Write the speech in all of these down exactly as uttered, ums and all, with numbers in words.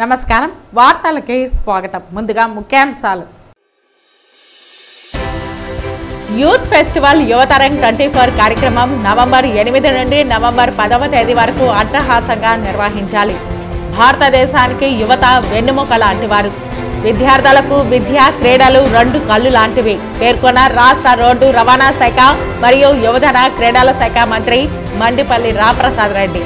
నమస్కారం వార్తలకి స్వాగతం ముందుగా ముఖ్యాంశాలు యూత్ ఫెస్టివల్ యువతరం ట్వంటీ ఫోర్ కార్యక్రమం నవంబర్ ఎనిమిది నుండి నవంబర్ పదవ తేదీ వరకు అట్టహాసంగా నిర్వహించాలి భారతదేశానికి యువత వెన్నెముక లాంటివారు విద్యార్థులకు విద్య క్రీడలు రెండు కళ్ళు లాంటివి పేర్కొన్న రాష్ట్ర రోడ్డు రవాణా శాఖ మరియు యువజన క్రీడల శాఖ మంత్రి మండిపల్లి రామప్రసాద్ రెడ్డి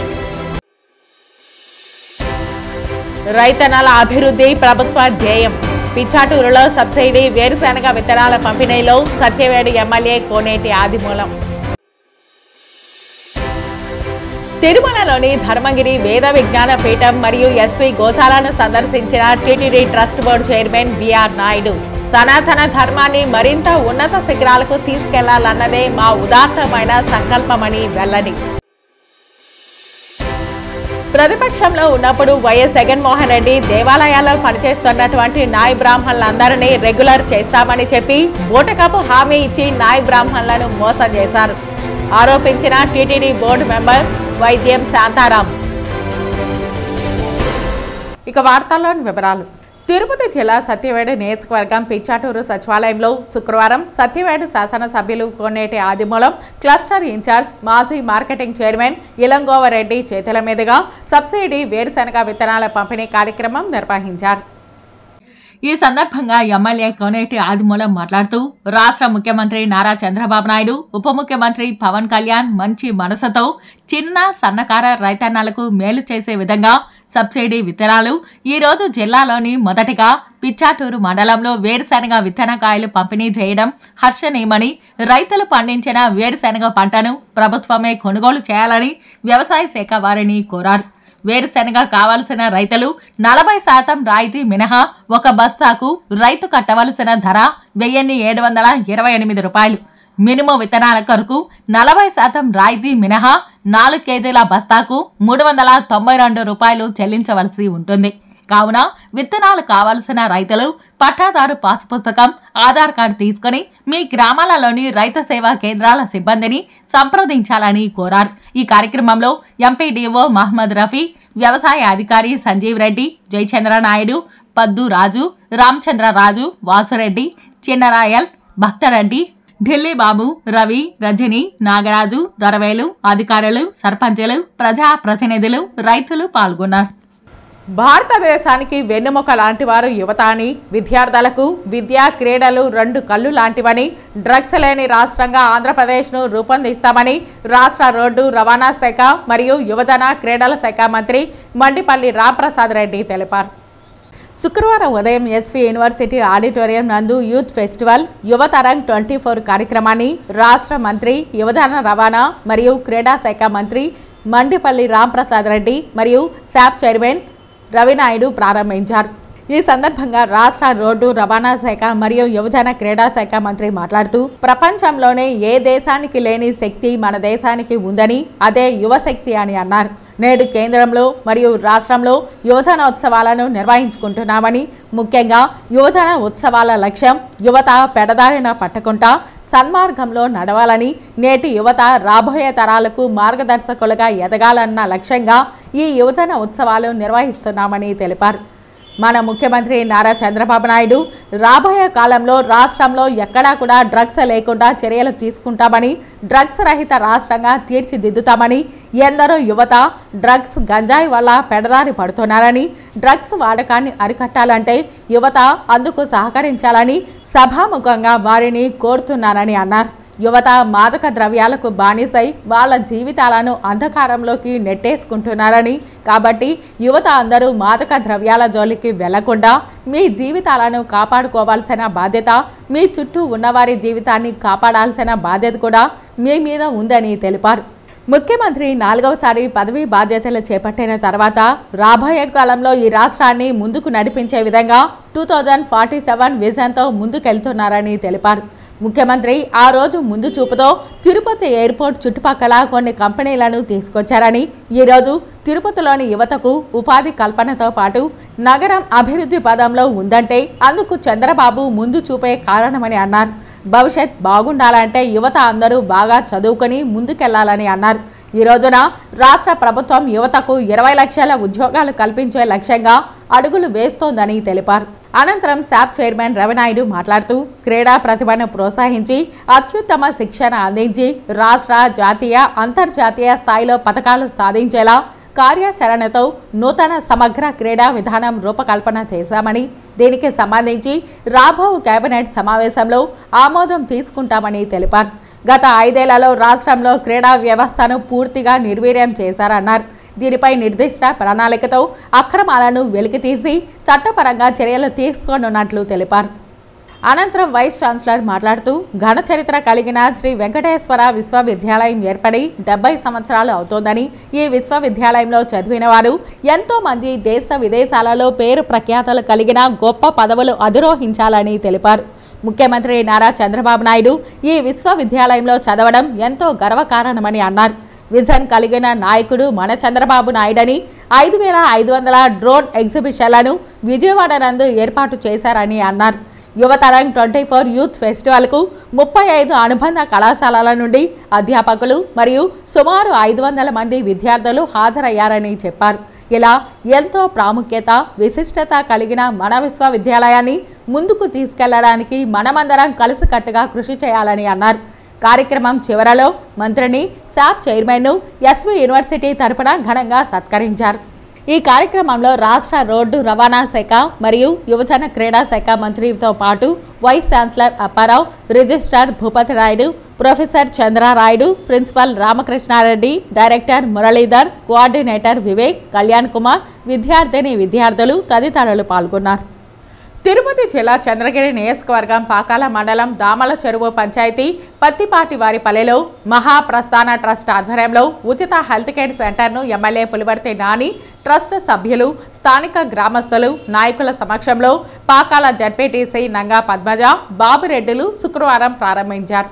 రైతన్నల అభివృద్ధి ప్రభుత్వ ధ్యేయం పిచ్చాటూరులో సబ్సిడీ వేరుశెనగ విత్తనాల పంపిణీలో సత్యవేడు ఎమ్మెల్యే కోనేటి ఆదిమూలం తిరుమలలోని ధర్మగిరి వేద విజ్ఞాన పీఠం మరియు ఎస్వి గోశాలను సందర్శించిన TTD trust board chairman BR Naidu సనాతన ధర్మాన్ని మరింత ఉన్నత శిఖరాలకు తీసుకెళ్లాలన్నదే మా ఉదాత్తమైన సంకల్పమని వెల్లడి ప్రతిపక్షంలో ఉన్నప్పుడు వైఎస్ జగన్మోహన్ రెడ్డి దేవాలయాల్లో పనిచేస్తున్నటువంటి నాయ బ్రాహ్మణులందరినీ రెగ్యులర్ చేస్తామని చెప్పి బూటకపు హామీ ఇచ్చి నాయ బ్రాహ్మణులను మోసం చేశారు ఆరోపించిన టీటీడీ బోర్డు మెంబర్ వైద్యం శాంతారాం ఇక వార్తల్లోని వివరాలు తిరుపతి జిల్లా సత్యవేడు నియోజకవర్గం పిచ్చాటూరు సచివాలయంలో శుక్రవారం సత్యవేడు శాసనసభ్యులు కోనేటి ఆదిమూలం క్లస్టర్ ఇన్ఛార్జ్ మాజీ మార్కెటింగ్ చైర్మన్ ఇలంగోవరెడ్డి చేతుల మీదుగా సబ్సిడీ వేరుశెనగ విత్తనాల పంపిణీ కార్యక్రమం నిర్వహించారు ఈ సందర్భంగా ఎమ్మెల్యే కోనేటి ఆదిమూలం మాట్లాడుతూ రాష్ట్ర ముఖ్యమంత్రి నారా చంద్రబాబు నాయుడు ఉప ముఖ్యమంత్రి పవన్ కళ్యాణ్ మంచి మనసుతో చిన్న సన్నకార రైతన్నలకు మేలు చేసే విధంగా సబ్సిడీ విత్తనాలు ఈ రోజు జిల్లాలోని మొదటిగా పిచ్చాటూరు మండలంలో వేరుశెనగ విత్తనకాయలు పంపిణీ చేయడం హర్షణీయమని రైతులు పండించిన వేరుశెనగ పంటను ప్రభుత్వమే కొనుగోలు చేయాలని వ్యవసాయ శాఖ వారిని కోరారు వేరుశెనగ కావాల్సిన రైతులు నలభై శాతం రాయితీ మినహా ఒక బస్తాకు రైతు కట్టవలసిన ధర వెయ్యిన్ని ఏడు వందల ఇరవై ఎనిమిది రూపాయలు మినుము విత్తనాల కొరకు నలభై శాతం రాయితీ మినహా నాలుగు కేజీల బస్తాకు మూడు వందల తొంభై రెండు రూపాయలు చెల్లించవలసి ఉంటుంది కావున విత్తనాలు కావలసిన రైతులు పట్టాదారు పాసు పుస్తకం ఆధార్ కార్డు తీసుకుని మీ గ్రామాలలోని రైతు సేవా కేంద్రాల సిబ్బందిని సంప్రదించాలని కోరారు ఈ కార్యక్రమంలో ఎంపీడీఓ మహమ్మద్ రఫీ వ్యవసాయ అధికారి సంజీవ్ రెడ్డి జయచంద్ర నాయుడు పద్దు రాజు రామచంద్రరాజు వాసురెడ్డి చిన్నరాయల్ భక్తరెడ్డి ఢిల్లీ బాబు రవి రజని నాగరాజు దొరవేలు అధికారులు సర్పంచులు ప్రజా ప్రతినిధులు రైతులు పాల్గొన్నారు భారతదేశానికి వెన్నెముక లాంటివారు యువత అని విద్యార్థులకు విద్య క్రీడలు రెండు కళ్ళు లాంటివని డ్రగ్స్ లేని రాష్ట్రంగా ఆంధ్రప్రదేశ్ను రూపొందిస్తామని రాష్ట్ర రోడ్డు రవాణా శాఖ మరియు యువజన క్రీడల శాఖ మంత్రి మండిపల్లి రామప్రసాద్ రెడ్డి తెలిపారు శుక్రవారం ఉదయం ఎస్వి యూనివర్సిటీ ఆడిటోరియం నందు యూత్ ఫెస్టివల్ యువతరం ట్వంటీ ఫోర్ కార్యక్రమాన్ని రాష్ట్ర మంత్రి యువజన రవాణా మరియు క్రీడా శాఖ మంత్రి మండిపల్లి రామప్రసాద్ రెడ్డి మరియు శాప్ చైర్మన్ రవినాయుడు ప్రారంభించారు ఈ సందర్భంగా రాష్ట్ర రోడ్డు రవాణా శాఖ మరియు యువజన క్రీడా శాఖ మంత్రి మాట్లాడుతూ ప్రపంచంలోనే ఏ దేశానికి లేని శక్తి మన దేశానికి ఉందని అదే యువశక్తి అని అన్నారు నేడు కేంద్రంలో మరియు రాష్ట్రంలో యువజన ఉత్సవాలను నిర్వహించుకుంటున్నామని ముఖ్యంగా యువజన ఉత్సవాల లక్ష్యం యువత పెడదారిన పట్టకుండా సన్మార్గంలో నడవాలని నేటి యువత రాబోయే తరాలకు మార్గదర్శకులుగా ఎదగాలన్న లక్ష్యంగా ఈ యువజన ఉత్సవాలు నిర్వహిస్తున్నామని తెలిపారు మన ముఖ్యమంత్రి నారా చంద్రబాబు నాయుడు రాబోయే కాలంలో రాష్ట్రంలో ఎక్కడా కూడా డ్రగ్స్ లేకుండా చర్యలు తీసుకుంటామని డ్రగ్స్ రహిత రాష్ట్రంగా తీర్చిదిద్దుతామని ఎందరో యువత డ్రగ్స్ గంజాయి వల్ల పెడదారి పడుతున్నారని డ్రగ్స్ వాడకాన్ని అరికట్టాలంటే యువత అందుకు సహకరించాలని సభాముఖంగా వారిని కోరుతున్నారని అన్నారు యువత మాదక ద్రవ్యాలకు బానిసై వాళ్ళ జీవితాలను అంధకారంలోకి నెట్టేసుకుంటున్నారని కాబట్టి యువత అందరూ మాదక ద్రవ్యాల జోలికి వెళ్లకుండా మీ జీవితాలను కాపాడుకోవాల్సిన బాధ్యత మీ చుట్టూ ఉన్నవారి జీవితాన్ని కాపాడాల్సిన బాధ్యత కూడా మీ మీద ఉందని తెలిపారు ముఖ్యమంత్రి నాలుగవసారి పదవీ బాధ్యతలు చేపట్టిన తర్వాత రాబోయే కాలంలో ఈ రాష్ట్రాన్ని ముందుకు నడిపించే విధంగా టూ థౌజండ్ ఫార్టీ సెవెన్ విజన్తో ముందుకెళ్తున్నారని తెలిపారు ముఖ్యమంత్రి ఆ రోజు ముందు చూపుతో తిరుపతి ఎయిర్పోర్ట్ చుట్టుపక్కల కొన్ని కంపెనీలను తీసుకొచ్చారని ఈరోజు తిరుపతిలోని యువతకు ఉపాధి కల్పనతో పాటు నగరం అభివృద్ధి పదంలో ఉందంటే అందుకు చంద్రబాబు ముందు చూపే కారణమని అన్నారు భవిష్యత్ బాగుండాలంటే యువత అందరూ బాగా చదువుకొని ముందుకెళ్లాలని అన్నారు ఈ రోజున రాష్ట్ర ప్రభుత్వం యువతకు ఇరవై లక్షల ఉద్యోగాలు కల్పించే లక్ష్యంగా అడుగులు వేస్తోందని తెలిపారు. అనంతరం శాప్ చైర్మన్ రవినాయుడు మాట్లాడుతూ క్రీడా ప్రతిభను ప్రోత్సహించి అత్యుత్తమ శిక్షణ అందించి రాష్ట్ర, జాతీయ, అంతర్జాతీయ స్థాయిలో పథకాలు సాధించేలా కార్యాచరణతో నూతన సమగ్ర క్రీడా విధానం రూపకల్పన చేశామని, దీనికి సంబంధించి రాబో కేబినెట్ సమావేశంలో ఆమోదం తీసుకుంటామని తెలిపారు. గత ఐదేళ్లలో రాష్ట్రంలో క్రీడా వ్యవస్థను పూర్తిగా నిర్వీర్యం చేశారన్నారు. దీనిపై నిర్దిష్ట ప్రణాళికతో అక్రమాలను వెలికితీసి చట్టపరంగా చర్యలు తీసుకోనున్నట్లు తెలిపారు. అనంతరం వైస్ ఛాన్సలర్ మాట్లాడుతూ ఘన చరిత్ర కలిగిన శ్రీ వెంకటేశ్వర విశ్వవిద్యాలయం ఏర్పడి డెబ్బై సంవత్సరాలు అవుతోందని, ఈ విశ్వవిద్యాలయంలో చదివిన వారు ఎంతో మంది దేశ విదేశాలలో పేరు ప్రఖ్యాతలు కలిగిన గొప్ప పదవులు అధిరోహించాలని తెలిపారు. ముఖ్యమంత్రి నారా చంద్రబాబు నాయుడు ఈ విశ్వవిద్యాలయంలో చదవడం ఎంతో గర్వకారణమని అన్నారు. విజన్ కలిగిన నాయకుడు మన చంద్రబాబు నాయుడని ఐదు వేల ఐదు వందల డ్రోన్ ఎగ్జిబిషన్లను విజయవాడ నందు ఏర్పాటు చేశారని అన్నారు. యువతరం ట్వంటీ ఫోర్ యూత్ ఫెస్టివల్కు ముప్పై ఐదు అనుబంధ కళాశాలల నుండి అధ్యాపకులు మరియు సుమారు ఐదు వందల మంది విద్యార్థులు హాజరయ్యారని చెప్పారు. ఇలా ఎంతో ప్రాముఖ్యత, విశిష్టత కలిగిన మన విశ్వవిద్యాలయాన్ని ముందుకు తీసుకెళ్లడానికి మనమందరం కలిసికట్టుగా కృషి చేయాలని అన్నారు. కార్యక్రమం చివరలో మంత్రిని, శాప్ చైర్మన్ను ఎస్వి యూనివర్సిటీ తరపున ఘనంగా సత్కరించారు. ఈ కార్యక్రమంలో రాష్ట్ర రోడ్డు రవాణా శాఖ మరియు యువజన క్రీడా శాఖ మంత్రితో పాటు vice chancellor Apparao, registrar Bhupathi Rayudu, professor Chandrarayudu, principal Ramakrishnareddy, director Muralidhar, coordinator Vivek, Kalyan Kumar, విద్యార్థిని విద్యార్థులు తదితరులు పాల్గొన్నారు. తిరుపతి జిల్లా చంద్రగిరి నియోజకవర్గం పాకాల మండలం దామల చెరువు పంచాయతీ పత్తిపాటివారిపల్లెలో మహాప్రస్థాన ట్రస్ట్ ఆధ్వర్యంలో ఉచిత హెల్త్ కేర్ సెంటర్ను ఎమ్మెల్యే పులివర్తి నాని, ట్రస్ట్ సభ్యులు, స్థానిక గ్రామస్తులు, నాయకుల సమక్షంలో పాకాల జడ్పీటీసీ నంగా పద్మజ, బాబురెడ్డిలు శుక్రవారం ప్రారంభించారు.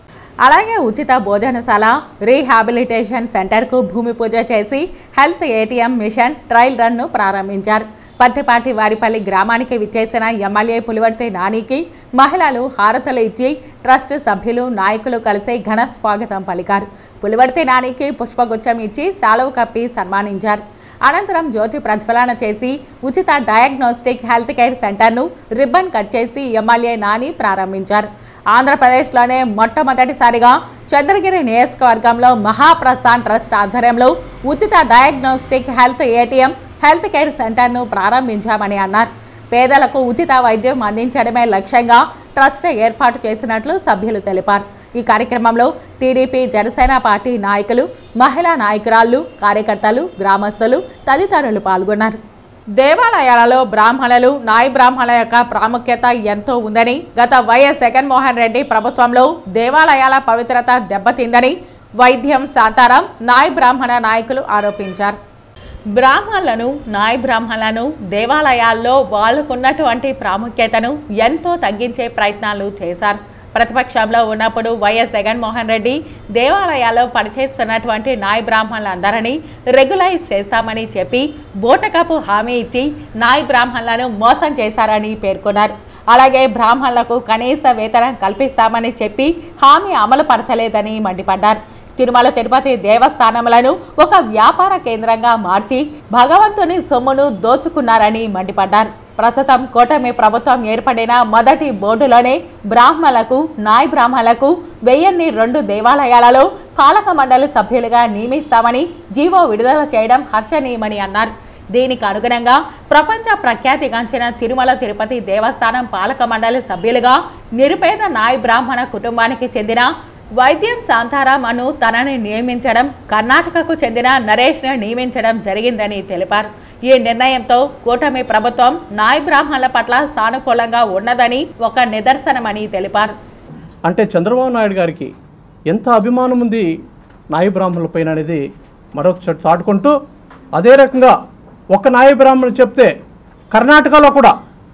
అలాగే ఉచిత భోజనశాల, రీహాబిలిటేషన్ సెంటర్కు భూమి పూజ చేసి హెల్త్ ఏటీఎం మిషన్ ట్రయల్ రన్ను ప్రారంభించారు. పత్తిపాటి వారిపల్లి గ్రామానికి విచ్చేసిన ఎమ్మెల్యే పులివర్తి నానికి మహిళలు హారతలు ఇచ్చి ట్రస్ట్ సభ్యులు, నాయకులు కలిసి ఘన స్వాగతం పలికారు. పులివర్తి నానికి పుష్పగుచ్చం ఇచ్చి శాలువ కప్పి సన్మానించారు. అనంతరం జ్యోతి ప్రజ్వలన చేసి ఉచిత డయాగ్నోస్టిక్ హెల్త్ కేర్ సెంటర్ను రిబ్బన్ కట్ చేసి ఎమ్మెల్యే నాని ప్రారంభించారు. ఆంధ్రప్రదేశ్లోనే మొట్టమొదటిసారిగా చంద్రగిరి నియోజకవర్గంలో మహాప్రస్థాన్ ట్రస్ట్ ఆధ్వర్యంలో ఉచిత diagnostic health ATM health care సెంటర్ను ప్రారంభించామని అన్నారు. పేదలకు ఉచిత వైద్యం అందించడమే లక్ష్యంగా ట్రస్ట్ ఏర్పాటు చేసినట్లు సభ్యులు తెలిపారు. ఈ కార్యక్రమంలో టీడీపీ, జనసేన పార్టీ నాయకులు, మహిళా నాయకురాళ్లు, కార్యకర్తలు, గ్రామస్తులు తదితరులు పాల్గొన్నారు. దేవాలయాలలో బ్రాహ్మణులు, నాయి బ్రాహ్మణుల యొక్క ప్రాముఖ్యత ఎంతో ఉందని, గత వైఎస్ జగన్మోహన్ రెడ్డి ప్రభుత్వంలో దేవాలయాల పవిత్రత దెబ్బతిందని వైద్యం శాంతారాం, నాయి బ్రాహ్మణ నాయకులు ఆరోపించారు. బ్రాహ్మణులను, నాయ బ్రాహ్మణులను దేవాలయాల్లో వాళ్ళకున్నటువంటి ప్రాముఖ్యతను ఎంతో తగ్గించే ప్రయత్నాలు చేశారు. ప్రతిపక్షంలో ఉన్నప్పుడు వైఎస్ జగన్మోహన్ రెడ్డి దేవాలయాల్లో పనిచేస్తున్నటువంటి నాయ బ్రాహ్మణులందరినీ రెగ్యులైజ్ చేస్తామని చెప్పి బోటకపు హామీ ఇచ్చి నాయ బ్రాహ్మణులను మోసం చేశారని పేర్కొన్నారు. అలాగే బ్రాహ్మణులకు కనీస వేతనం కల్పిస్తామని చెప్పి హామీ అమలు పరచలేదని మండిపడ్డారు. తిరుమల తిరుపతి దేవస్థానములను ఒక వ్యాపార కేంద్రంగా మార్చి భగవంతుని సొమ్మును దోచుకున్నారని మండిపడ్డారు. ప్రస్తుతం కూటమి ప్రభుత్వం ఏర్పడిన మొదటి బోర్డులోనే బ్రాహ్మణులకు, నాయ బ్రాహ్మణులకు వెయ్యిన్ని రెండు దేవాలయాలలో పాలక మండలి సభ్యులుగా నియమిస్తామని జీవో విడుదల చేయడం హర్షణీయమని అన్నారు. దీనికి అనుగుణంగా ప్రపంచ ప్రఖ్యాతిగాంచిన తిరుమల తిరుపతి దేవస్థానం పాలక మండలి సభ్యులుగా నిరుపేద నాయ బ్రాహ్మణ కుటుంబానికి చెందిన వైద్యం శాంతారాం అను తనని నియమించడం, కర్ణాటకకు చెందిన నరేష్ను నియమించడం జరిగిందని తెలిపారు. ఈ నిర్ణయంతో కూటమి ప్రభుత్వం నాయ బ్రాహ్మణుల పట్ల సానుకూలంగా ఉన్నదని ఒక నిదర్శనమని తెలిపారు. అంటే చంద్రబాబు నాయుడు గారికి ఎంత అభిమానం ఉంది నాయ బ్రాహ్మణుల పైన అనేది మరొక చాటుకుంటూ, అదే రకంగా ఒక నాయ బ్రాహ్మణుడు చెప్తే కర్ణాటకలో కూడా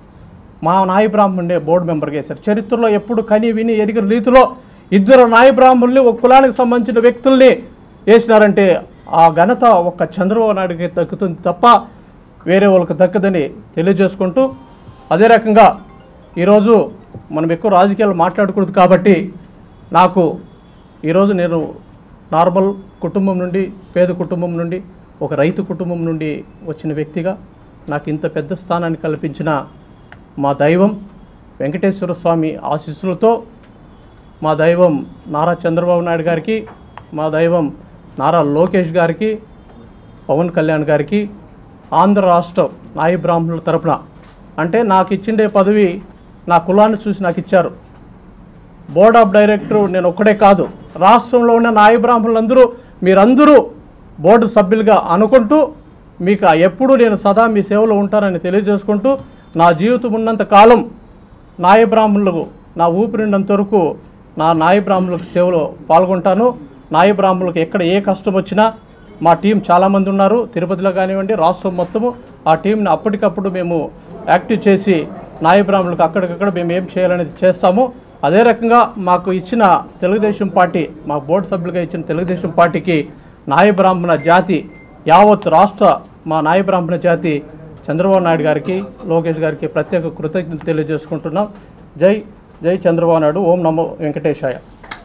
మా నాయ బ్రాహ్మణుడే బోర్డు మెంబర్గా వేశారు. చరిత్రలో ఎప్పుడు కని విని ఎరిగిన రీతిలో ఇద్దరు నాయ బ్రాహ్మణుల్ని ఒక కులానికి సంబంధించిన వ్యక్తుల్ని వేసినారంటే ఆ ఘనత ఒక్క చంద్రబాబు నాయుడికి దక్కుతుంది తప్ప వేరే వాళ్ళకి దక్కదని తెలియజేసుకుంటూ, అదే రకంగా ఈరోజు మనం ఎక్కువ రాజకీయాలు మాట్లాడకూడదు కాబట్టి నాకు ఈరోజు నేను నార్మల్ కుటుంబం నుండి, పేద కుటుంబం నుండి, ఒక రైతు కుటుంబం నుండి వచ్చిన వ్యక్తిగా నాకు ఇంత పెద్ద స్థానాన్ని కల్పించిన మా దైవం వెంకటేశ్వర స్వామి ఆశీస్సులతో, మా దైవం నారా చంద్రబాబు నాయుడు గారికి, మా దైవం నారా లోకేష్ గారికి, పవన్ కళ్యాణ్ గారికి, ఆంధ్ర రాష్ట్ర నాయి బ్రాహ్మణుల తరపున, అంటే నాకు ఇచ్చిండే పదవి నా కులాన్ని చూసి నాకు ఇచ్చారు. బోర్డ్ ఆఫ్ డైరెక్టర్ నేను ఒక్కడే కాదు, రాష్ట్రంలో ఉన్న నాయి బ్రాహ్మణులందరూ మీరందరూ బోర్డు సభ్యులుగా అనుకుంటూ మీకు ఎప్పుడు నేను సదా మీ సేవలో ఉంటానని తెలియజేసుకుంటూ, నా జీవితం ఉన్నంత కాలం నాయ బ్రాహ్మణులకు నా ఊపిరినంత వరకు నా నాయ బ్రాహ్మణులకు సేవలో పాల్గొంటాను. నాయ బ్రాహ్మణులకు ఎక్కడ ఏ కష్టం వచ్చినా మా టీం చాలామంది ఉన్నారు, తిరుపతిలో కానివ్వండి, రాష్ట్రం మొత్తము ఆ టీంని అప్పటికప్పుడు మేము యాక్టివ్ చేసి నాయ బ్రాహ్మణులకు అక్కడికక్కడ మేము ఏం చేయాలనేది చేస్తాము. అదే రకంగా మాకు ఇచ్చిన తెలుగుదేశం పార్టీ, మా బోర్డు సభ్యులుగా ఇచ్చిన తెలుగుదేశం పార్టీకి నాయ బ్రాహ్మణ జాతి, యావత్ రాష్ట్ర మా నాయ బ్రాహ్మణ జాతి చంద్రబాబు నాయుడు గారికి, లోకేష్ గారికి ప్రత్యేక కృతజ్ఞతలు తెలియజేసుకుంటున్నాం. జై జై చంద్రబాబు నాయుడు. ఓం నమో వెంకటేశాయ.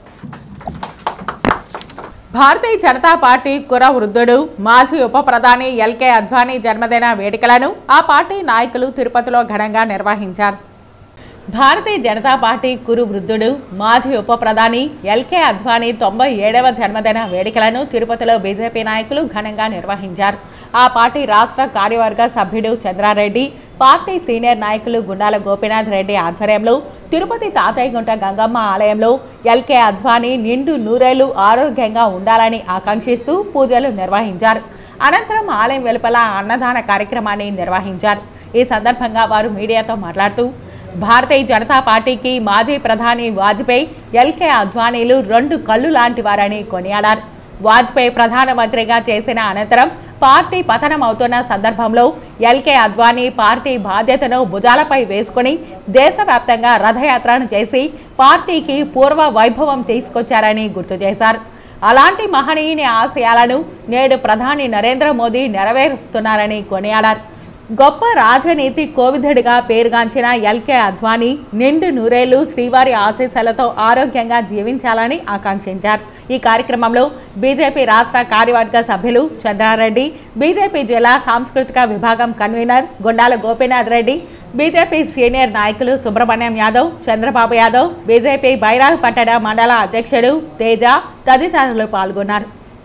భారతీయ జనతా పార్టీ కుర వృద్ధుడు మాజీ ఉప ప్రధాని ఎల్కే అద్వానీ జన్మదిన వేడుకలను ఆ పార్టీ నాయకులు తిరుపతిలో ఘనంగా నిర్వహించారు. భారతీయ జనతా పార్టీ కురు వృద్ధుడు మాజీ ఉప ప్రధాని ఎల్కే అద్వానీ తొంభై ఏడవ జన్మదిన వేడుకలను తిరుపతిలో బీజేపీ నాయకులు ఘనంగా నిర్వహించారు. ఆ పార్టీ రాష్ట్ర కార్యవర్గ సభ్యుడు చంద్రారెడ్డి, పార్టీ సీనియర్ నాయకులు గుండాల గోపీనాథ్ రెడ్డి ఆధ్వర్యంలో తిరుపతి తాతయ్యగుంట గంగమ్మ ఆలయంలో ఎల్కే అద్వానీ నిండు నూరేళ్లు ఆరోగ్యంగా ఉండాలని ఆకాంక్షిస్తూ పూజలు నిర్వహించారు. అనంతరం ఆలయం వెలుపల అన్నదాన కార్యక్రమాన్ని నిర్వహించారు. ఈ సందర్భంగా వారు మీడియాతో మాట్లాడుతూ, భారతీయ జనతా పార్టీకి మాజీ ప్రధాని వాజ్పేయి, ఎల్కే అద్వానీలు రెండు కళ్ళు లాంటి వారని కొనియాడారు. వాజ్పేయి ప్రధానమంత్రిగా చేసిన అనంతరం పార్టీ పతనం అవుతున్న సందర్భంలో ఎల్కే అద్వానీ పార్టీ బాధ్యతను భుజాలపై వేసుకుని దేశవ్యాప్తంగా రథయాత్రను చేసి పార్టీకి పూర్వ వైభవం తీసుకొచ్చారని గుర్తు చేశారు. అలాంటి మహనీయుని ఆశయాలను నేడు ప్రధాని నరేంద్ర మోదీ నెరవేరుస్తున్నారని కొనియాడారు. గొప్ప రాజనీతి కోవిదుడిగా పేరుగాంచిన ఎల్కే అద్వానీ నిండు నూరేళ్లు శ్రీవారి ఆశీస్సులతో ఆరోగ్యంగా జీవించాలని ఆకాంక్షించారు. ఈ కార్యక్రమంలో బీజేపీ రాష్ట్ర కార్యవర్గ సభ్యులు చంద్రారెడ్డి, బీజేపీ జిల్లా సాంస్కృతిక విభాగం convener Gundala Gopinath Reddy, BJP senior నాయకులు సుబ్రహ్మణ్యం యాదవ్, చంద్రబాబు యాదవ్, బీజేపీ బైరాగ్ పట్టణ మండల అధ్యక్షుడు తేజ తదితరులు పాల్గొన్నారు.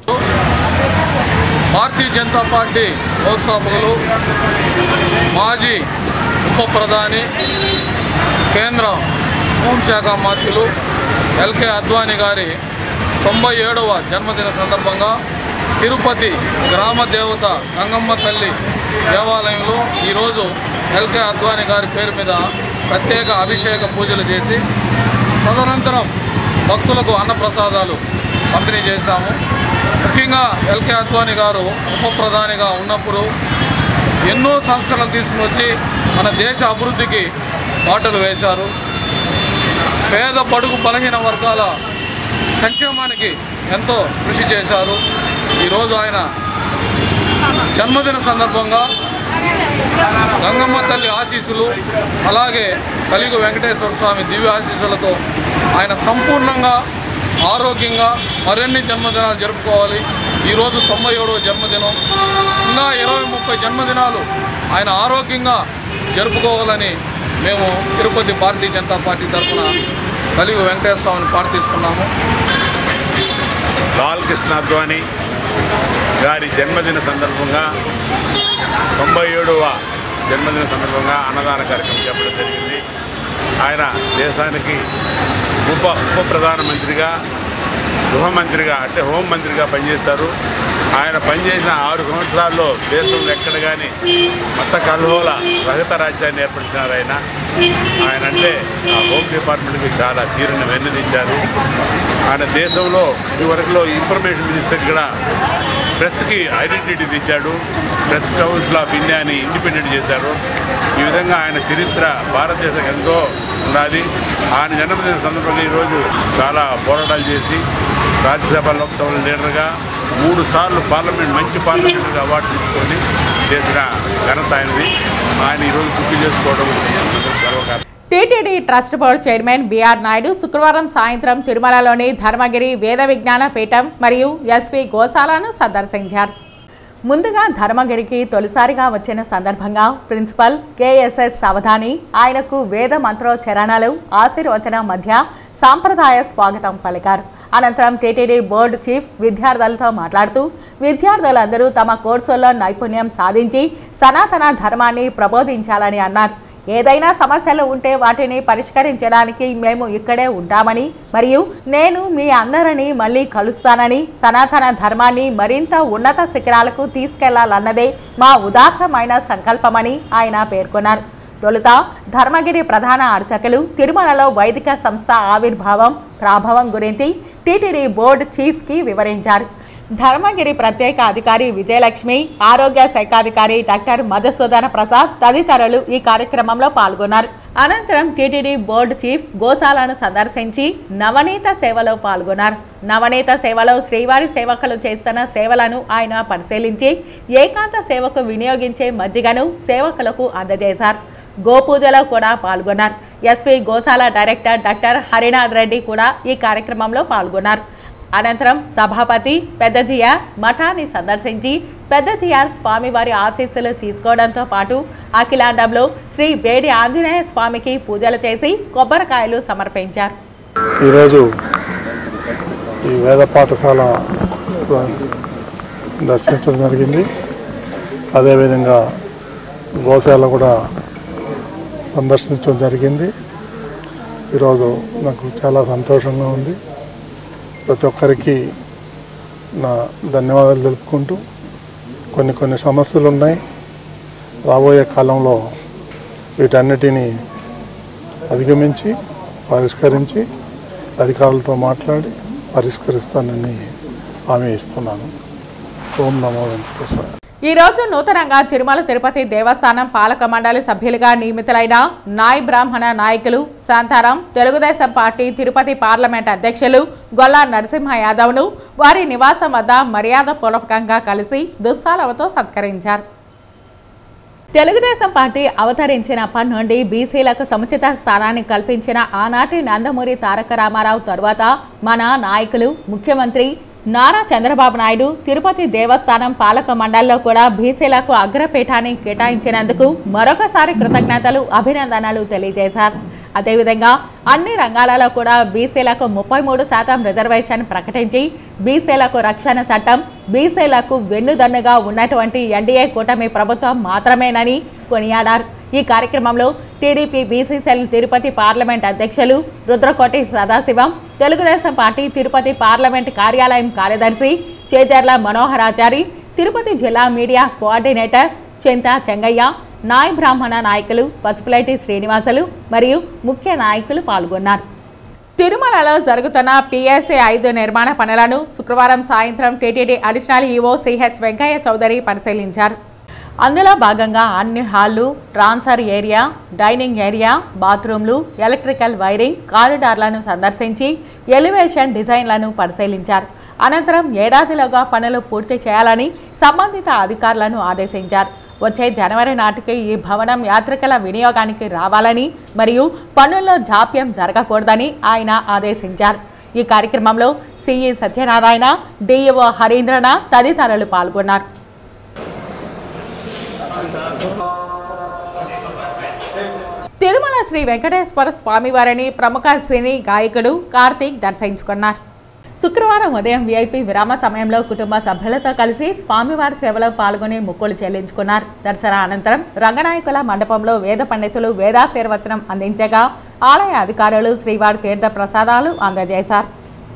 భారతీయ జనతా పార్టీ వ్యవస్థాపకులు, మాజీ ఉప ప్రధాని, కేంద్ర హోంశాఖ మంత్రులు ఎల్కే అద్వానీ గారి తొంభై ఏడవ జన్మదిన సందర్భంగా తిరుపతి గ్రామ దేవత గంగమ్మ తల్లి దేవాలయంలో ఈరోజు ఎల్కే అద్వానీ గారి పేరు మీద ప్రత్యేక అభిషేక పూజలు చేసి తదనంతరం భక్తులకు అన్నప్రసాదాలు పంపిణీ చేశాము. ముఖ్యంగా ఎల్కే అద్వానీ గారు ఉప ప్రధానిగా ఉన్నప్పుడు ఎన్నో సంస్కరణలు తీసుకుని వచ్చి మన దేశ అభివృద్ధికి బాటలు వేశారు. పేద బడుగు బలహీన వర్గాల సంక్షేమానికి ఎంతో కృషి చేశారు. ఈరోజు ఆయన జన్మదిన సందర్భంగా గంగమ్మ తల్లి ఆశీస్సులు, అలాగే కలియుగ వెంకటేశ్వర స్వామి దివ్య ఆశీస్సులతో ఆయన సంపూర్ణంగా ఆరోగ్యంగా మరిన్ని జన్మదినాలు జరుపుకోవాలి. ఈరోజు తొంభై ఏడవ జన్మదినం, ఇంకా ఇరవై ముప్పై జన్మదినాలు ఆయన ఆరోగ్యంగా జరుపుకోవాలని మేము తిరుపతి భారతీయ జనతా పార్టీ తరఫున కలియుగ వెంకటేశ్వర స్వామిని ప్రార్థిస్తున్నాము. లాల్ కృష్ణ అద్వానీ గారి జన్మదిన సందర్భంగా తొంభై ఏడవ జన్మదిన సందర్భంగా అన్నదాన కార్యక్రమం చెప్పడం జరిగింది. ఆయన దేశానికి ఉప ఉప ప్రధానమంత్రిగా, గృహమంత్రిగా అంటే హోంమంత్రిగా పనిచేశారు. ఆయన పనిచేసిన ఆరు సంవత్సరాల్లో దేశంలో ఎక్కడ కానీ మత కల్లోల రహిత రాజ్యాన్ని ఏర్పరిచినారు. ఆయన ఆయన అంటే ఆ హోమ్ డిపార్ట్మెంట్కి చాలా తీరుని వెన్నదించారు. ఆయన దేశంలో ఇదివరకులో ఇన్ఫర్మేషన్ మినిస్టర్ కూడా ప్రెస్కి ఐడెంటిటీ తెచ్చాడు. ప్రెస్ కౌన్సిల్ ఆఫ్ ఇండియాని ఇండిపెండెంట్ చేశారు. ఈ విధంగా ఆయన చరిత్ర భారతదేశం ఎంతో ఉండాలి. ఆయన జన్మదిన సందర్భంగా ఈరోజు చాలా పోరాటాలు చేసి రాజ్యసభ లోక్సభల లీడర్గా మూడు సార్లు పార్లమెంట్ మంచి పార్లమెంటరీ అవార్డు తీసుకొని చేసిన ఘనత ఆయనది. ఆయన ఈరోజు గుర్తు చేసుకోవడం గర్వకారణం. TTD trust board chairman BR Naidu శుక్రవారం సాయంత్రం తిరుమలలోని ధర్మగిరి వేద విజ్ఞాన పీఠం మరియు ఎస్వి గోశాలను సందర్శించారు. ముందుగా ధర్మగిరికి తొలిసారిగా వచ్చిన సందర్భంగా ప్రిన్సిపల్ కేఎస్ఎస్ అవధాని ఆయనకు వేద మంత్రోచ్చరణలు ఆశీర్వచనం మధ్య సాంప్రదాయ స్వాగతం పలికారు. అనంతరం టీటీడీ బోర్డు చీఫ్ విద్యార్థులతో మాట్లాడుతూ విద్యార్థులందరూ తమ కోర్సుల్లో నైపుణ్యం సాధించి సనాతన ధర్మాన్ని ప్రబోధించాలని అన్నారు. ఏదైనా సమస్యలు ఉంటే వాటిని పరిష్కరించడానికి మేము ఇక్కడే ఉంటామని మరియు నేను మీ అందరినీ మళ్ళీ కలుస్తానని సనాతన ధర్మాన్ని మరింత ఉన్నత శిఖరాలకు తీసుకెళ్లాలన్నదే మా ఉదాత్తమైన సంకల్పమని ఆయన పేర్కొన్నారు. తొలుత ధర్మగిరి ప్రధాన అర్చకులు తిరుమలలో వైదిక సంస్థ ఆవిర్భావం ప్రాభవం గురించి టీటీడీ బోర్డు చీఫ్కి వివరించారు. ధర్మగిరి ప్రత్యేక అధికారి విజయలక్ష్మి, ఆరోగ్య శాఖాధికారి డాక్టర్ మధుసూదన ప్రసాద్ తదితరులు ఈ కార్యక్రమంలో పాల్గొన్నారు. అనంతరం టీటీడీ బోర్డు చీఫ్ గోశాలను సందర్శించి నవనీత సేవలో పాల్గొన్నారు. నవనీత సేవలో శ్రీవారి సేవకులు చేస్తున్న సేవలను ఆయన పరిశీలించి ఏకాంత సేవకు వినియోగించే మజ్జిగను సేవకులకు అందజేశారు. గోపూజలో కూడా పాల్గొన్నారు. ఎస్వి గోశాల డైరెక్టర్ డాక్టర్ హరినాథ్ రెడ్డి కూడా ఈ కార్యక్రమంలో పాల్గొన్నారు. అనంతరం సభాపతి పెద్దజియా మఠాన్ని సందర్శించి పెద్దజియా స్వామివారి ఆశీస్సులు తీసుకోవడంతో పాటు అఖిలాండంలో శ్రీ బేడి ఆంజనేయ స్వామికి పూజలు చేసి కొబ్బరికాయలు సమర్పించారు. ఈరోజు ఈ వేద పాఠశాల దర్శించడం జరిగింది. అదేవిధంగా గోశాల కూడా సందర్శించడం జరిగింది. ఈరోజు నాకు చాలా సంతోషంగా ఉంది. ప్రతి ఒక్కరికి నా ధన్యవాదాలు తెలుపుకుంటూ కొన్ని కొన్ని సమస్యలు ఉన్నాయి. రాబోయే కాలంలో వీటన్నిటినీ అధిగమించి పరిష్కరించి అధికారులతో మాట్లాడి పరిష్కరిస్తానని హామీ ఇస్తున్నాను. ఓం నమో వెంకటేశ్వర. ఈ రోజు నూతనంగా తిరుమల తిరుపతి దేవస్థానం పాలక మండలి సభ్యులుగా నియమితులైన నాయ్ బ్రాహ్మణ నాయకులు శాంతారాం తెలుగుదేశం పార్టీ తిరుపతి పార్లమెంట్ అధ్యక్షులు గొల్లా నరసింహ యాదవ్ను వారి నివాసం వద్ద మర్యాద పూర్వకంగా కలిసి దుస్సాలవతో సత్కరించారు. తెలుగుదేశం పార్టీ అవతరించినప్పటి నుండి బీసీలకు సముచిత స్థానాన్ని కల్పించిన ఆనాటి నందమూరి తారక రామారావు తరువాత మన నాయకులు ముఖ్యమంత్రి నారా చంద్రబాబు నాయుడు తిరుపతి దేవస్థానం పాలక మండలిలో కూడా బీసీలకు అగ్రపీఠాన్ని కేటాయించినందుకు మరొకసారి కృతజ్ఞతలు అభినందనలు తెలియజేశారు. అదేవిధంగా అన్ని రంగాలలో కూడా బీసీలకు ముప్పై మూడు శాతం రిజర్వేషన్ ప్రకటించి బీసీలకు రక్షణ చట్టం బీసీలకు వెన్నుదన్నుగా ఉన్నటువంటి ఎన్డీఏ కూటమి ప్రభుత్వం మాత్రమేనని కొనియాడారు. ఈ కార్యక్రమంలో టీడీపీ బీసీసీఎల్ తిరుపతి పార్లమెంట్ అధ్యక్షులు రుద్రకోటి సదాశివం, తెలుగుదేశం పార్టీ తిరుపతి పార్లమెంట్ కార్యాలయం కార్యదర్శి చేజర్ల మనోహరాచారి, తిరుపతి జిల్లా మీడియా కోఆర్డినేటర్ చింతా చెంగయ్య, నాయ్ బ్రాహ్మణ నాయకులు పసుపులేటి శ్రీనివాసులు మరియు ముఖ్య నాయకులు పాల్గొన్నారు. తిరుమలలో జరుగుతున్న పీఎస్సీ ఐదు నిర్మాణ పనులను శుక్రవారం సాయంత్రం TTD additional EO CH Venkaiah Chowdary పరిశీలించారు. అందులో భాగంగా అన్ని హాళ్లు, ట్రాన్స్ఫర్ ఏరియా, డైనింగ్ ఏరియా, బాత్రూంలు, ఎలక్ట్రికల్ వైరింగ్, కారిడార్లను సందర్శించి ఎలివేషన్ డిజైన్లను పరిశీలించారు. అనంతరం ఏడాదిలోగా పనులు పూర్తి చేయాలని సంబంధిత అధికారులను ఆదేశించారు. వచ్చే జనవరి నాటికి ఈ భవనం యాత్రికుల వినియోగానికి రావాలని మరియు పనుల్లో జాప్యం జరగకూడదని ఆయన ఆదేశించారు. ఈ కార్యక్రమంలో సిఈ సత్యనారాయణ, డిఈఓ హరీంద్రనాథ్ తదితరులు పాల్గొన్నారు. తిరుమల శ్రీ వెంకటేశ్వర స్వామివారిని ప్రముఖ సినీ గాయకుడు కార్తీక్ దర్శించుకున్నారు. శుక్రవారం ఉదయం వీఐపీ విరామ సమయంలో కుటుంబ సభ్యులతో కలిసి స్వామివారి సేవలో పాల్గొని మొక్కులు చెల్లించుకున్నారు. దర్శన అనంతరం రంగనాయకుల మండపంలో వేద పండితులు వేదాశీర్వచనం అందించగా ఆలయ అధికారులు శ్రీవారి తీర్థ ప్రసాదాలు అందజేశారు.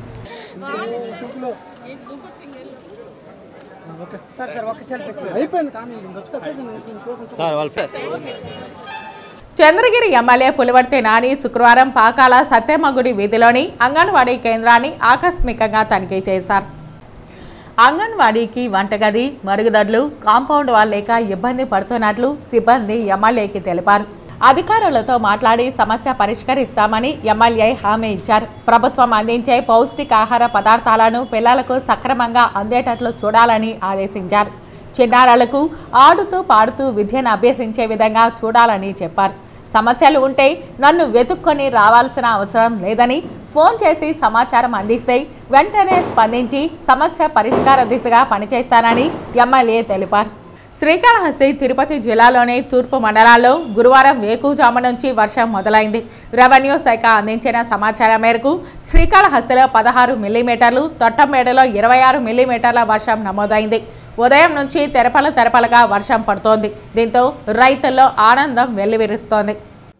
చంద్రగిరి ఎమ్మెల్యే పులివర్తి నాని శుక్రవారం పాకాల సత్యమ్మగుడి వీధిలోని అంగన్వాడీ కేంద్రాన్ని ఆకస్మికంగా తనిఖీ చేశారు. అంగన్వాడీకి వంటగది, మరుగుదొడ్లు, కాంపౌండ్ వాల్ లేక ఇబ్బంది పడుతున్నట్లు సిబ్బంది ఎమ్మెల్యేకి తెలిపారు. అధికారులతో మాట్లాడి సమస్య పరిష్కరిస్తామని ఎమ్మెల్యే హామీ ఇచ్చారు. ప్రభుత్వం అందించే పౌష్టికాహార పదార్థాలను పిల్లలకు సక్రమంగా అందేటట్లు చూడాలని ఆదేశించారు. చిన్నారులకు ఆడుతూ పాడుతూ విద్యను అభ్యసించే విధంగా చూడాలని చెప్పారు. సమస్యలు ఉంటే నన్ను వెతుక్కొని రావాల్సిన అవసరం లేదని ఫోన్ చేసి సమాచారం అందిస్తే వెంటనే స్పందించి సమస్య పరిష్కార దిశగా పనిచేస్తానని ఎమ్మెల్యే తెలిపారు. శ్రీకాళహస్తి తిరుపతి జిల్లాలోని తూర్పు మండలాల్లో గురువారం వేకువజాము నుంచి వర్షం మొదలైంది. రెవెన్యూ శాఖ అందించిన సమాచారం మేరకు శ్రీకాళహస్తిలో పదహారు మిల్లీమీటర్లు, తొట్టంబేడులో ఇరవై ఆరు మిల్లీమీటర్ల వర్షం నమోదైంది. ఉదయం నుంచి తెరపల తెరపలగా వర్షం పడుతోంది. దీంతో రైతుల్లో ఆనందం వెల్లివిరుస్తోంది.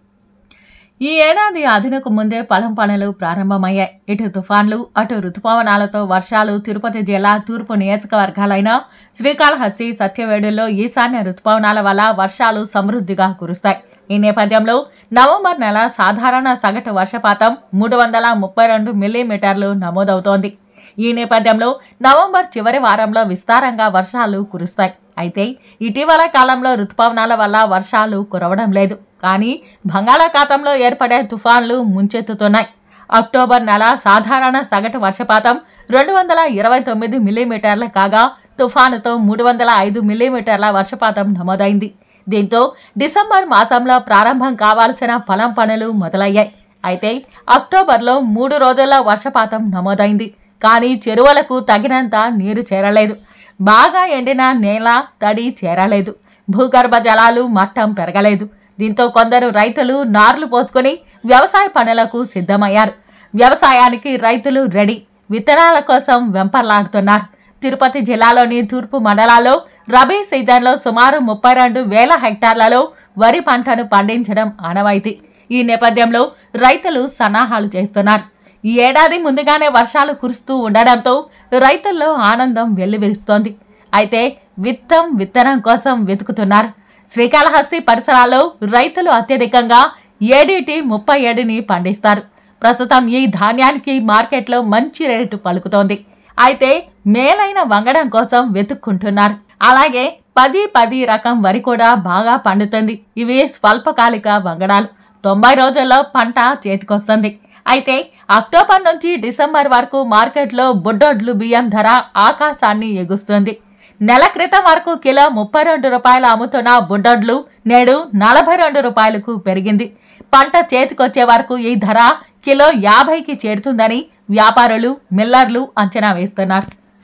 ఈ ఏడాది అదనకు ముందే పొలం పనులు ప్రారంభమయ్యాయి. ఇటు తుఫాన్లు, అటు రుతుపవనాలతో వర్షాలు తిరుపతి జిల్లా తూర్పు నియోజకవర్గాలైన శ్రీకాళహస్తి, సత్యవేడుల్లో ఈశాన్య రుతుపవనాల వల్ల వర్షాలు సమృద్ధిగా కురుస్తాయి. ఈ నేపథ్యంలో నవంబర్ నెల సాధారణ సగటు వర్షపాతం మూడు వందల ముప్పై రెండు మిల్లీమీటర్లు నమోదవుతోంది. ఈ నేపథ్యంలో నవంబర్ చివరి వారంలో విస్తారంగా వర్షాలు కురుస్తాయి. అయితే ఇటీవల కాలంలో రుతుపవనాల వల్ల వర్షాలు కురవడం లేదు. కానీ బంగాళాఖాతంలో ఏర్పడే తుఫాన్లు ముంచెత్తుతున్నాయి. అక్టోబర్ నెల సాధారణ సగటు వర్షపాతం రెండు వందల ఇరవై తొమ్మిది మిల్లీమీటర్ల కాగా తుఫానుతో మూడు వందల ఐదు మిల్లీమీటర్ల వర్షపాతం నమోదైంది. దీంతో డిసెంబర్ మాసంలో ప్రారంభం కావాల్సిన పొలం పనులు మొదలయ్యాయి. అయితే అక్టోబర్లో మూడు రోజుల వర్షపాతం నమోదైంది. కానీ చెరువులకు తగినంత నీరు చేరలేదు. బాగా ఎండిన నేల తడి చేరలేదు. భూగర్భ జలాలు మట్టం పెరగలేదు. దీంతో కొందరు రైతులు నార్లు పోసుకొని వ్యవసాయ పనులకు సిద్ధమయ్యారు. వ్యవసాయానికి రైతులు రెడీ. విత్తనాల కోసం వెంపర్లాడుతున్నారు. తిరుపతి జిల్లాలోని తూర్పు మండలాల్లో రబీ సీజన్లో సుమారు ముప్పై రెండు వేల హెక్టార్లలో వరి పంటను పండించడం ఆనవాయితీ. ఈ నేపథ్యంలో రైతులు సన్నాహాలు చేస్తున్నారు. ఈ ఏడాది ముందుగానే వర్షాలు కురుస్తూ ఉండడంతో రైతుల్లో ఆనందం వెల్లివిరుస్తోంది. అయితే విత్తం విత్తనం కోసం వెతుకుతున్నారు. శ్రీకాళహస్తి పరిసరాల్లో రైతులు అత్యధికంగా ఏడీటీ ముప్పై ఏడుని పండిస్తారు. ప్రస్తుతం ఈ ధాన్యానికి మార్కెట్లో మంచి రేటు పలుకుతోంది. అయితే మేలైన వంగడం కోసం వెతుక్కుంటున్నారు. అలాగే పది పది రకం వరి కూడా బాగా పండుతుంది. ఇవి స్వల్పకాలిక వంగడాలు. తొంభై రోజుల్లో పంట చేతికొస్తుంది. అయితే అక్టోబర్ నుంచి డిసెంబర్ వరకు మార్కెట్లో బుడ్డొడ్లు బియ్యం ధర ఆకాశాన్ని ఎగుస్తుంది. నెల క్రితం వరకు కిలో ముప్పై రెండు రూపాయలు అమ్ముతున్న బుడ్డొడ్లు నేడు నలభై రెండు రూపాయలకు పెరిగింది. పంట చేతికొచ్చే వరకు ఈ ధర కిలో యాభైకి చేరుతుందని వ్యాపారులు, మిల్లర్లు అంచనా వేస్తున్నారు.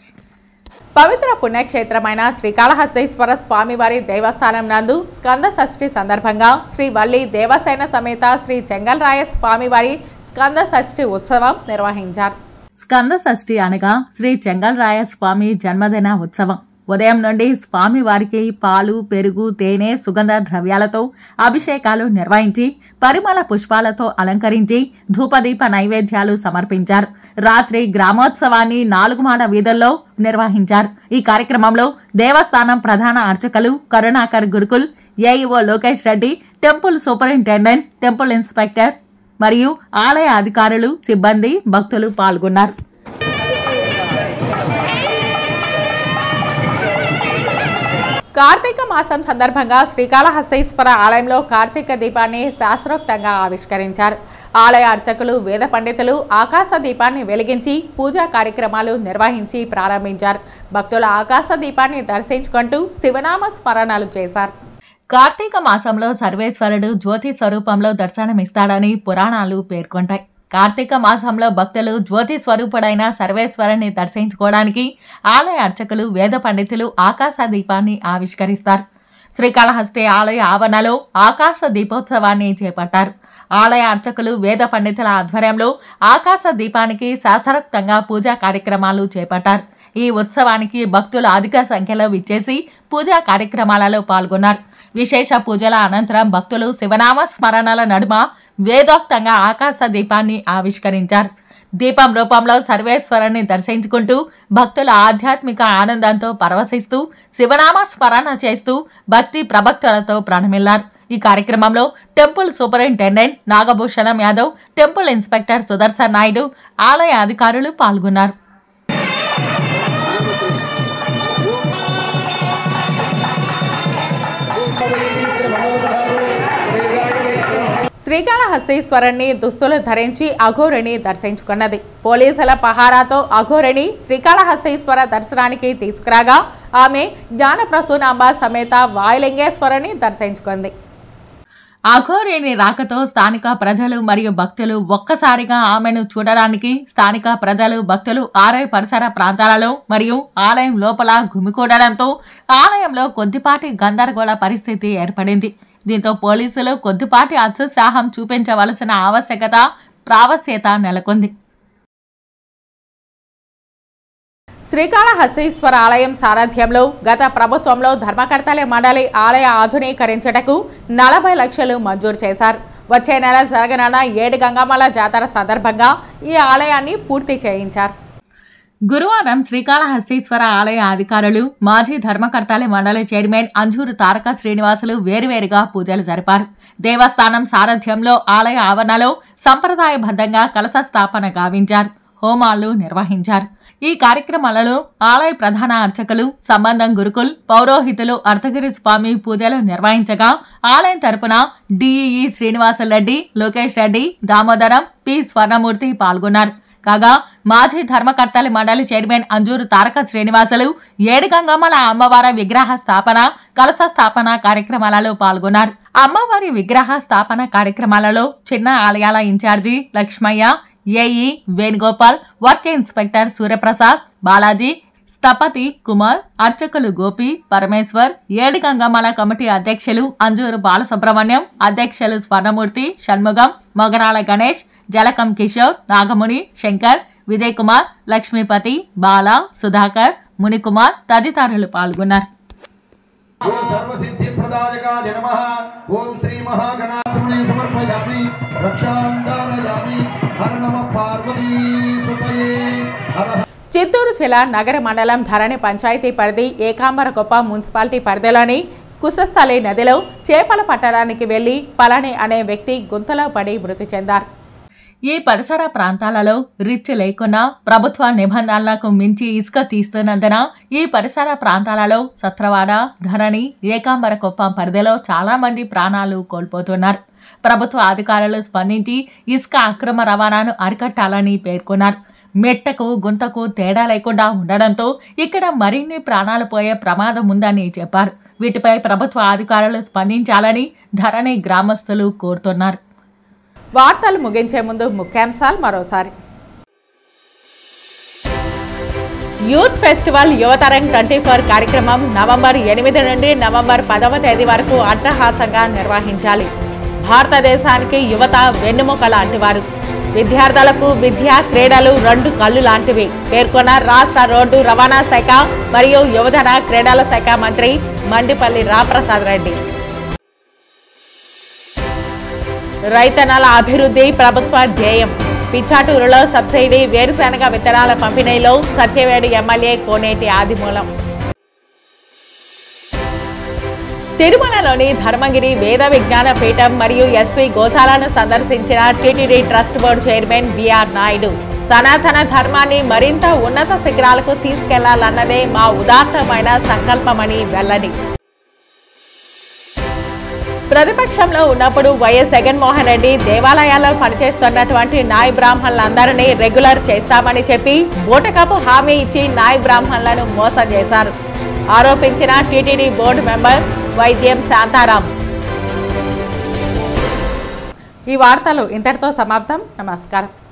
పవిత్ర పుణ్యక్షేత్రమైన శ్రీకాళహస్తీశ్వర స్వామివారి దేవస్థానం నందు స్కంద షష్ఠి సందర్భంగా శ్రీ వల్లి దేవసేన సమేత శ్రీ చెంగల్రాయ స్వామివారి స్కంద షష్ఠి ఉత్సవం నిర్వహించారు. స్కంద షష్ఠి అనగా శ్రీ చెంగల్రాయ స్వామి జన్మదిన ఉత్సవం. ఉదయం నుండి స్వామి వారికి పాలు, పెరుగు, తేనె, సుగంధ ద్రవ్యాలతో అభిషేకాలు నిర్వహించి పరిమళ పుష్పాలతో అలంకరించి ధూపదీప నైవేద్యాలు సమర్పించారు. రాత్రి గ్రామోత్సవాన్ని నాలుగు మాడ వీధుల్లో నిర్వహించారు. ఈ కార్యక్రమంలో దేవస్థానం ప్రధాన అర్చకులు Karunakar Gurukul, AEO Lokesh Reddy, temple superintendent, temple inspector మరియు ఆలయ అధికారులు, సిబ్బంది, భక్తులు పాల్గొన్నారు. కార్తీక మాసం సందర్భంగా శ్రీకాళహస్తీశ్వర ఆలయంలో కార్తీక దీపాన్ని శాస్త్రోక్తంగా ఆవిష్కరించారు. ఆలయ అర్చకులు, వేద పండితులు ఆకాశ దీపాన్ని వెలిగించి పూజా కార్యక్రమాలు నిర్వహించి ప్రారంభించారు. భక్తుల ఆకాశ దీపాన్ని దర్శించుకుంటూ శివనామ స్మరణలు చేశారు. కార్తీక మాసంలో సర్వేశ్వరుడు జ్యోతి స్వరూపంలో దర్శనమిస్తాడని పురాణాలు పేర్కొంటాయి. కార్తీక మాసంలో భక్తులు జ్యోతి స్వరూపుడైన సర్వేశ్వరుని దర్శించుకోవడానికి ఆలయ అర్చకులు, వేద పండితులు ఆకాశ దీపాన్ని ఆవిష్కరిస్తారు. శ్రీకాళహస్తి ఆలయ ఆవరణలో ఆకాశ దీపోత్సవాన్ని చేపట్టారు. ఆలయ అర్చకులు, వేద పండితుల ఆధ్వర్యంలో ఆకాశ దీపానికి శాస్త్రోక్తంగా పూజా కార్యక్రమాలు చేపట్టారు. ఈ ఉత్సవానికి భక్తులు అధిక సంఖ్యలో విచ్చేసి పూజా కార్యక్రమాలలో పాల్గొన్నారు. విశేష పూజల అనంతరం భక్తులు శివనామ స్మరణల నడుమ వేదోక్తంగా ఆకాశ దీపాన్ని ఆవిష్కరించారు. దీపం రూపంలో సర్వేశ్వరుని దర్శించుకుంటూ భక్తుల ఆధ్యాత్మిక ఆనందంతో పరవశిస్తూ శివనామ స్మరణ చేస్తూ భక్తి ప్రభక్తులతో ప్రణమిల్లారు. ఈ కార్యక్రమంలో temple superintendent Nagabhushanam Yadav, temple inspector Sudarshan Naidu, ఆలయ అధికారులు పాల్గొన్నారు. శ్రీకాళహస్తీశ్వరుణ్ణి దుస్తులు ధరించి అఘోరిని దర్శించుకున్నది. పోలీసుల పహారాతో అఘోరిని శ్రీకాళహస్తీశ్వర దర్శనానికి తీసుకురాగా ఆమె జ్ఞానప్రసూనాంబ సమేత వాయులింగేశ్వరుని దర్శించుకుంది. అఘోరేని రాకతో స్థానిక ప్రజలు మరియు భక్తులు ఒక్కసారిగా ఆమెను చూడడానికి స్థానిక ప్రజలు భక్తులు ఆలయ పరిసర ప్రాంతాలలో మరియు ఆలయం లోపల గుమికూడడంతో ఆలయంలో కొద్దిపాటి గందరగోళ పరిస్థితి ఏర్పడింది. దీంతో పోలీసులు కొద్దిపాటి అత్యుత్సాహం చూపించవలసిన ఆవశ్యకత ప్రావశ్యత నెలకొంది. శ్రీకాళహస్తీశ్వర ఆలయం సారథ్యంలో గత ప్రభుత్వంలో ధర్మకర్తల మండలి ఆలయ ఆధునీకరించటకు నలభై లక్షలు మంజూరు చేశారు. వచ్చే నెల జరగనున్న ఏడు గంగమ్మల జాతర సందర్భంగా ఈ ఆలయాన్ని పూర్తి చేయించారు. గురువారం శ్రీకాళహస్తీశ్వర ఆలయ అధికారులు మాజీ ధర్మకర్తల మండలి చైర్మన్ అంజూరు తారక శ్రీనివాసులు వేరువేరుగా పూజలు జరిపారు. దేవస్థానం సారథ్యంలో ఆలయ ఆవరణలో సంప్రదాయబద్ధంగా కలశ స్థాపన గావించారు. హోమాలు నిర్వహించారు. ఈ కార్యక్రమాలలో ఆలయ ప్రధాన అర్చకులు, సంబంధం గురుకుల్, పౌరోహితులు అర్ధగిరి స్వామి పూజలు నిర్వహించగా ఆలయం తరపున డిఈఈ శ్రీనివాసరెడ్డి, లోకేష్ రెడ్డి, దామోదరం, పి స్వర్ణమూర్తి పాల్గొన్నారు. కాగా మాజీ ధర్మకర్తల మండలి చైర్మన్ అంజూరు తారక శ్రీనివాసులు ఏడు గంగమ్మల అమ్మవారి విగ్రహ స్థాపన, కలశ స్థాపన కార్యక్రమాలలో పాల్గొన్నారు. అమ్మవారి విగ్రహ స్థాపన కార్యక్రమాలలో చిన్న ఆలయాల incharge Lakshmaiah, AE Venugopal, work inspector Suryaprasad, Balaji, స్థపతి కుమార్, అర్చకులు గోపి, పరమేశ్వర్, ఏడు గంగమ్మల కమిటీ అధ్యక్షులు అంజూరు బాలసుబ్రహ్మణ్యం, అధ్యక్షులు స్వర్ణమూర్తి, షణ్ముగం, మొగరాల గణేష్, జలకం కిషోర్, నాగముని, శంకర్, విజయ్ కుమార్, లక్ష్మీపతి, బాల, సుధాకర్, మునికుమార్ తదితరులు పాల్గొన్నారు. ఓం సర్వసిద్ధి ప్రదాయకాయ నమః. ఓం శ్రీ మహాగణాధిపతయే సమర్పయామి. రక్షాందారయామి. హర నమః పార్వతీ సుతయే. చిత్తూరు జిల్లా నగర మండలం ధరణి పంచాయతీ పరిధి ఏకాంబరకొప్ప మున్సిపాలిటీ పరిధిలోని కుశస్థలి నదిలో చేపల పట్టడానికి వెళ్లి పళని అనే వ్యక్తి గుంతలో పడి మృతి చెందారు. ఈ పరిసర ప్రాంతాలలో రిచ్ లేకున్నా ప్రభుత్వ నిబంధనలకు మించి ఇసుక తీస్తున్నందున ఈ పరిసర ప్రాంతాలలో సత్రవాడ, ధరణి, ఏకాంబరకొప్పం పరిధిలో చాలా మంది ప్రాణాలు కోల్పోతున్నారు. ప్రభుత్వ అధికారులు స్పందించి ఇసుక అక్రమ రవాణాను అరికట్టాలని పేర్కొన్నారు. మెట్టకు గుంతకు తేడా లేకుండా ఉండడంతో ఇక్కడ మరిన్ని ప్రాణాలు పోయే ప్రమాదం ఉందని చెప్పారు. వీటిపై ప్రభుత్వ అధికారులు స్పందించాలని ధరణి గ్రామస్తులు కోరుతున్నారు. వార్తలు ముగించే ముందు ముఖ్యాంశాలు మరోసారి. Youth festival Yuvatarang twenty four కార్యక్రమం నవంబర్ ఎనిమిది నుండి నవంబర్ పదవ తేదీ వరకు అట్టహాసంగా నిర్వహించాలి. భారతదేశానికి యువత వెన్నెముక లాంటివారు. విద్యార్థులకు విద్య, క్రీడలు రెండు కళ్ళు లాంటివి పేర్కొన్న రాష్ట్ర రోడ్డు రవాణా శాఖ మరియు యువజన క్రీడల శాఖ మంత్రి మండిపల్లి రామప్రసాద్ రెడ్డి. రైతన్నల అభివృద్ధి ప్రభుత్వ ధ్యేయం. పిచ్చాటూరులో సబ్సిడీ వేరుశనగ విత్తనాల పంపిణీలో సత్యవేడు ఎమ్మెల్యే కోనేటి ఆదిమూలం. తిరుమలలోని ధర్మగిరి వేద విజ్ఞాన పీఠం మరియు ఎస్వి గోశాలను సందర్శించిన TTD trust board chairman BR Naidu. సనాతన ధర్మాన్ని మరింత ఉన్నత శిఖరాలకు తీసుకెళ్లాలన్నదే మా ఉదాత్తమైన సంకల్పమని వెల్లడి. ప్రతిపక్షంలో ఉన్నప్పుడు వైఎస్ జగన్మోహన్ రెడ్డి దేవాలయాల్లో పనిచేస్తున్నటువంటి నాయ బ్రాహ్మణులందరినీ రెగ్యులర్ చేస్తామని చెప్పి బూటకపు హామీ ఇచ్చి నాయ బ్రాహ్మణులను మోసం చేశారు ఆరోపించిన టీటీడీ బోర్డు మెంబర్ వైద్యం శాంతారాం. ఈ వార్తలు ఇంతటితో సమాప్తం. నమస్కారం.